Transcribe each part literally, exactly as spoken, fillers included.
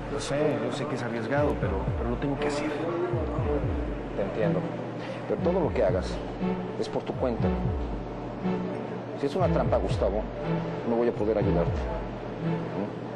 Yo sé, yo sé que es arriesgado, pero, pero lo tengo que hacer. Te entiendo. Pero todo lo que hagas es por tu cuenta. Si es una trampa, Gustavo, no voy a poder ayudarte. ¿Mm?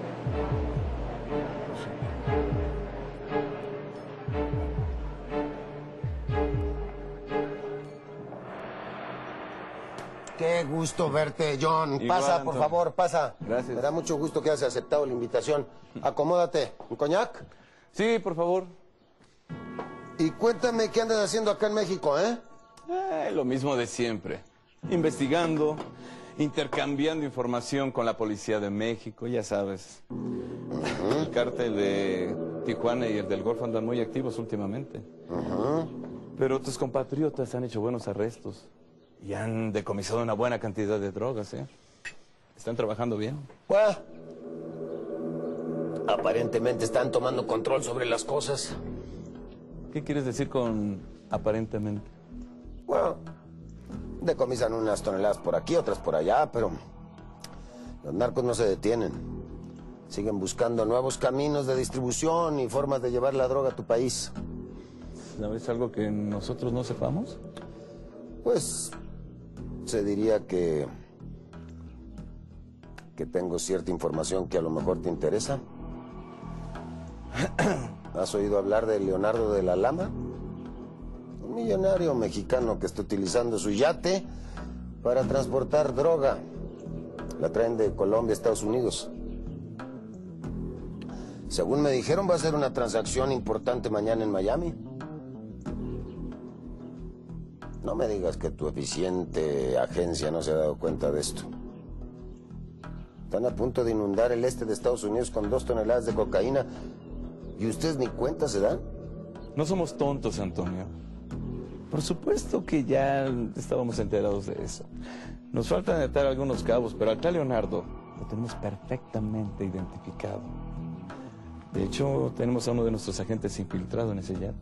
Qué gusto verte, John. Igual, pasa, Antonio. por favor, pasa. Gracias. Me da mucho gusto que hayas aceptado la invitación. Acomódate. ¿Un coñac? Sí, por favor. Y cuéntame qué andas haciendo acá en México, ¿eh? Eh, lo mismo de siempre. Investigando, intercambiando información con la Policía de México, ya sabes. Uh-huh. El cártel de Tijuana y el del Golfo andan muy activos últimamente. Uh-huh. Pero tus compatriotas han hecho buenos arrestos y han decomisado una buena cantidad de drogas, ¿eh? Están trabajando bien. Bueno, aparentemente están tomando control sobre las cosas. ¿Qué quieres decir con aparentemente? Bueno, decomisan unas toneladas por aquí, otras por allá, pero los narcos no se detienen. Siguen buscando nuevos caminos de distribución y formas de llevar la droga a tu país. ¿Sabes algo que nosotros no sepamos? Pues se diría que que tengo cierta información que a lo mejor te interesa. ¿Has oído hablar de Leonardo de la Lama? Un millonario mexicano que está utilizando su yate para transportar droga. La traen de Colombia a Estados Unidos. Según me dijeron, va a ser una transacción importante mañana en Miami. No me digas que tu eficiente agencia no se ha dado cuenta de esto. Están a punto de inundar el este de Estados Unidos con dos toneladas de cocaína y ustedes ni cuenta se dan. No somos tontos, Antonio. Por supuesto que ya estábamos enterados de eso. Nos faltan atar algunos cabos, pero acá Leonardo lo tenemos perfectamente identificado. De hecho, tenemos a uno de nuestros agentes infiltrado en ese yate.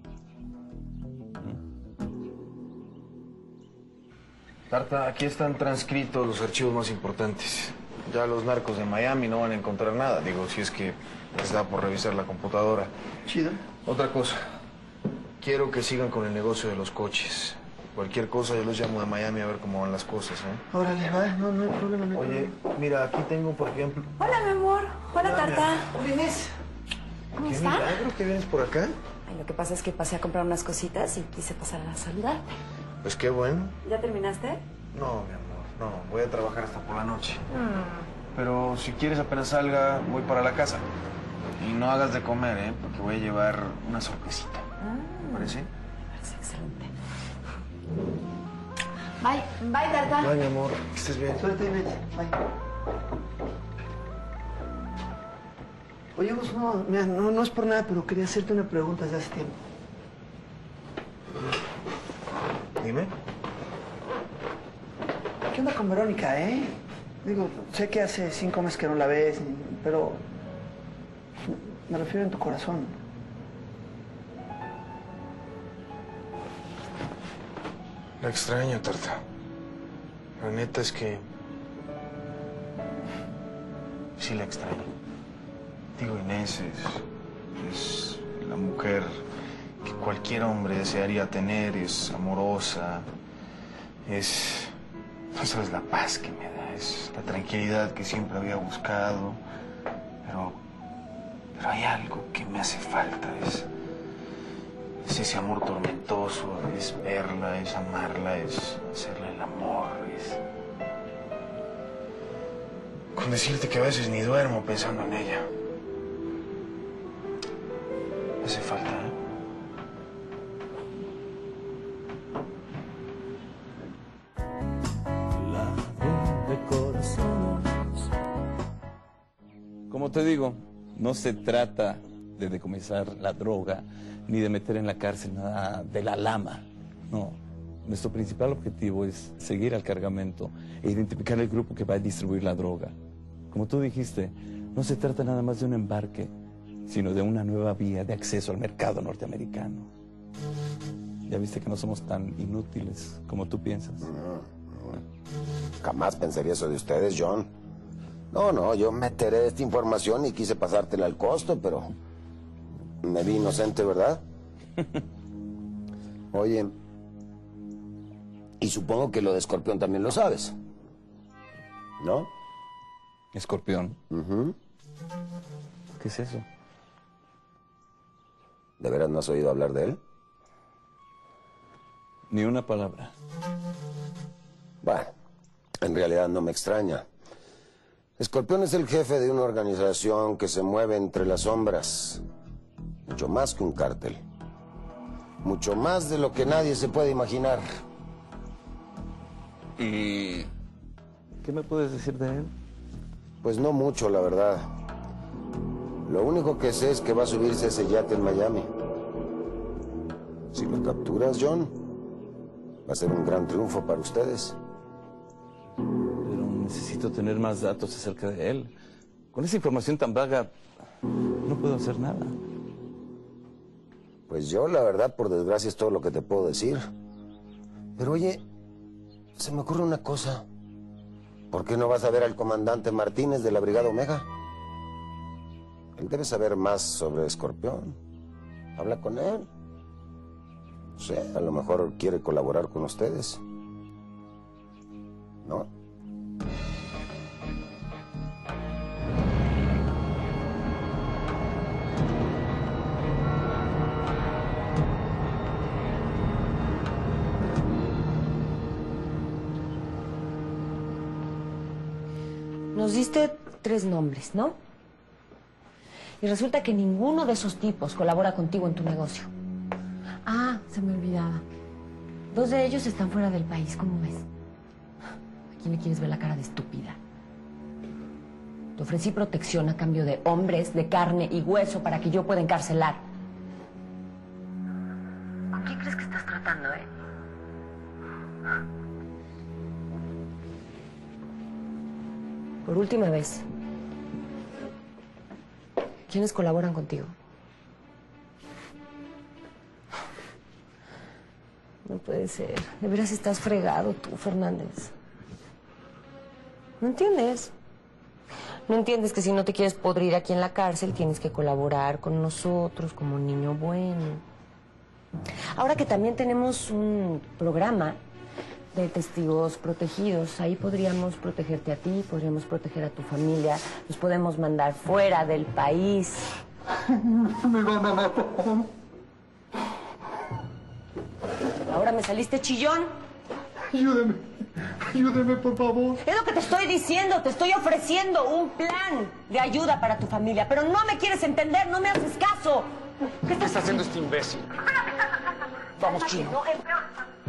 Tarta, aquí están transcritos los archivos más importantes. Ya los narcos de Miami no van a encontrar nada. Digo, si es que les da por revisar la computadora. Chido. Otra cosa. Quiero que sigan con el negocio de los coches. Cualquier cosa yo los llamo de Miami a ver cómo van las cosas, ¿eh? Órale, va, no, no hay problema, no hay Oye, problema. mira, aquí tengo, por ejemplo... Hola, mi amor. Hola, Hola, Tarta. Hola, Inés. ¿Cómo ¿Qué está? milagro que vienes por acá? Ay, lo que pasa es que pasé a comprar unas cositas y quise pasar a saludarte. Pues qué bueno. ¿Ya terminaste? No, mi amor, no. Voy a trabajar hasta por la noche. Pero si quieres apenas salga, voy para la casa. Y no hagas de comer, ¿eh? Porque voy a llevar una sorpresita. Ah, ¿Te parece? me parece excelente. Bye. Bye, Tarta. Bye, mi amor. Que estés bien. Suerte, Inés. Bye. Oye, Gus, no, mira, no, no es por nada, pero quería hacerte una pregunta desde hace tiempo. Dime. ¿Qué onda con Verónica, eh? Digo, sé que hace cinco meses que no la ves, pero me refiero en tu corazón. La extraño, Tarta. La neta es que... sí la extraño. Digo, Inés es, es la mujer que cualquier hombre desearía tener. Es amorosa. Es... no sabes la paz que me da. Es la tranquilidad que siempre había buscado. Pero... pero hay algo que me hace falta. Es... es ese amor tormentoso, es verla, es amarla, es hacerle el amor, es... con decirte que a veces ni duermo pensando en ella. Hace falta, ¿eh? Como te digo, no se trata de decomisar la droga ni de meter en la cárcel nada de la lama. No, nuestro principal objetivo es seguir al cargamento e identificar el grupo que va a distribuir la droga. Como tú dijiste, no se trata nada más de un embarque, sino de una nueva vía de acceso al mercado norteamericano. Ya viste que no somos tan inútiles como tú piensas. No, no. Jamás pensaría eso de ustedes, John. No, no, yo me enteré de esta información y quise pasártela al costo, pero me vi inocente, ¿verdad? Oye, y supongo que lo de Escorpión también lo sabes, ¿no? ¿Escorpión? Uh-huh. ¿Qué es eso? ¿De veras no has oído hablar de él? Ni una palabra. Bueno, en realidad no me extraña. Escorpión es el jefe de una organización que se mueve entre las sombras. Mucho más que un cártel. Mucho más de lo que nadie se puede imaginar. ¿Y qué me puedes decir de él? Pues no mucho, la verdad. Lo único que sé es que va a subirse ese yate en Miami. Si lo capturas, John, va a ser un gran triunfo para ustedes. Pero necesito tener más datos acerca de él. Con esa información tan vaga, no puedo hacer nada. Pues yo, la verdad, por desgracia, es todo lo que te puedo decir. Pero oye, se me ocurre una cosa. ¿Por qué no vas a ver al comandante Martínez de la Brigada Omega? Él debe saber más sobre Escorpión. Habla con él. No sé, a lo mejor quiere colaborar con ustedes. ¿No? Nos diste tres nombres, ¿no? Y resulta que ninguno de esos tipos colabora contigo en tu negocio. Ah, se me olvidaba. Dos de ellos están fuera del país, ¿cómo ves? ¿A quién le quieres ver la cara de estúpida? Te ofrecí protección a cambio de hombres, de carne y hueso para que yo pueda encarcelar. ¿Con quién crees que estás tratando, eh? Por última vez. ¿Quiénes colaboran contigo? No puede ser. De veras estás fregado tú, Fernández. ¿No entiendes? ¿No entiendes que si no te quieres podrir aquí en la cárcel, tienes que colaborar con nosotros como un niño bueno? Ahora que también tenemos un programa de testigos protegidos, ahí podríamos protegerte a ti, podríamos proteger a tu familia, los podemos mandar fuera del país. Me van a matar. Ahora me saliste chillón. Ayúdeme, ayúdeme, por favor. Es lo que te estoy diciendo, te estoy ofreciendo un plan de ayuda para tu familia, pero no me quieres entender, no me haces caso. ¿Qué está haciendo este imbécil? Vamos, Chino. No, eh, pero...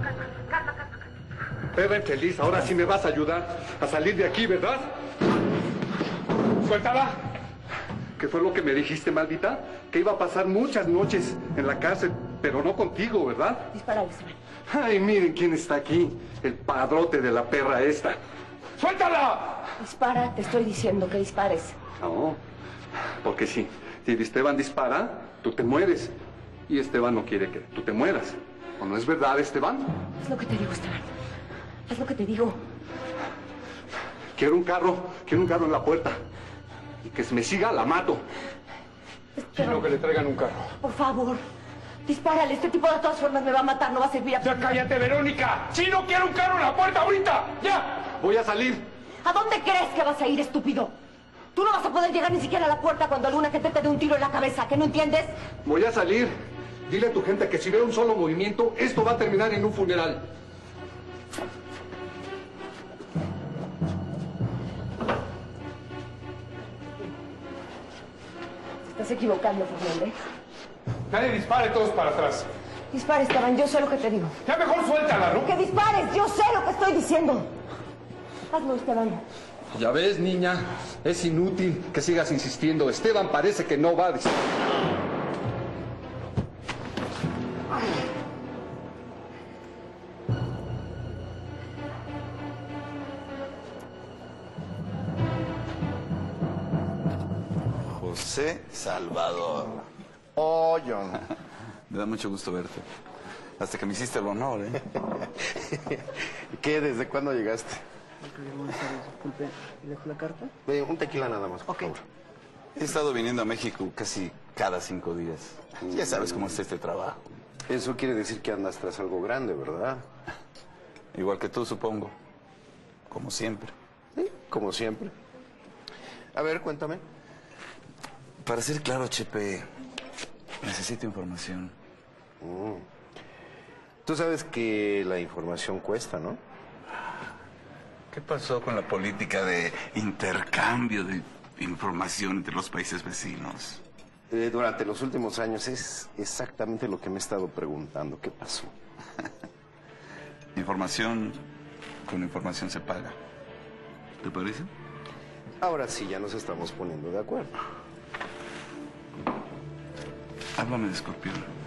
Eva infeliz, ahora sí me vas a ayudar a salir de aquí, ¿verdad? ¡Suéltala! ¿Qué fue lo que me dijiste, maldita? Que iba a pasar muchas noches en la cárcel, pero no contigo, ¿verdad? Dispárale, Samuel. Ay, miren quién está aquí, el padrote de la perra esta. ¡Suéltala! Dispara, te estoy diciendo que dispares. No, porque sí, si Esteban dispara, tú te mueres. Y Esteban no quiere que tú te mueras. ¿O no es verdad, Esteban? Es lo que te digo, Esteban. Es lo que te digo. Quiero un carro, quiero un carro en la puerta. Y que se me siga, la mato. Quiero que le traigan un carro. Por favor, dispárale. Este tipo de todas formas me va a matar, no va a servir a... ¡Ya cállate, Verónica! ¡Si no quiero un carro en la puerta ahorita! ¡Ya! Voy a salir. ¿A dónde crees que vas a ir, estúpido? Tú no vas a poder llegar ni siquiera a la puerta cuando alguna gente te dé un tiro en la cabeza, ¿que no entiendes? Voy a salir. Dile a tu gente que si ve un solo movimiento, esto va a terminar en un funeral. Te estás equivocando, Fernández. Nadie dispare, todos para atrás. Dispara, Esteban, yo sé lo que te digo. Ya mejor suéltala, ¿no? ¡Que dispares! ¡Yo sé lo que estoy diciendo! Hazlo, Esteban. Ya ves, niña, es inútil que sigas insistiendo. Esteban parece que no va a disparar. José Salvador. Oh, John. Me da mucho gusto verte. Hasta que me hiciste el honor, ¿eh? ¿Qué? ¿Desde cuándo llegaste? Buenas tardes, disculpe. ¿Le dejo la carta? Eh, un tequila nada más, por Ok. favor. He estado viniendo a México casi cada cinco días. Ya sabes cómo está este trabajo. Eso quiere decir que andas tras algo grande, ¿verdad? Igual que tú, supongo. Como siempre. Sí, como siempre. A ver, cuéntame. Para ser claro, Chepe, necesito información. Mm. Tú sabes que la información cuesta, ¿no? ¿Qué pasó con la política de intercambio de información entre los países vecinos? Eh, durante los últimos años es exactamente lo que me he estado preguntando. ¿Qué pasó? Información con información se paga. ¿Te parece? Ahora sí, ya nos estamos poniendo de acuerdo. Háblame de Escorpión.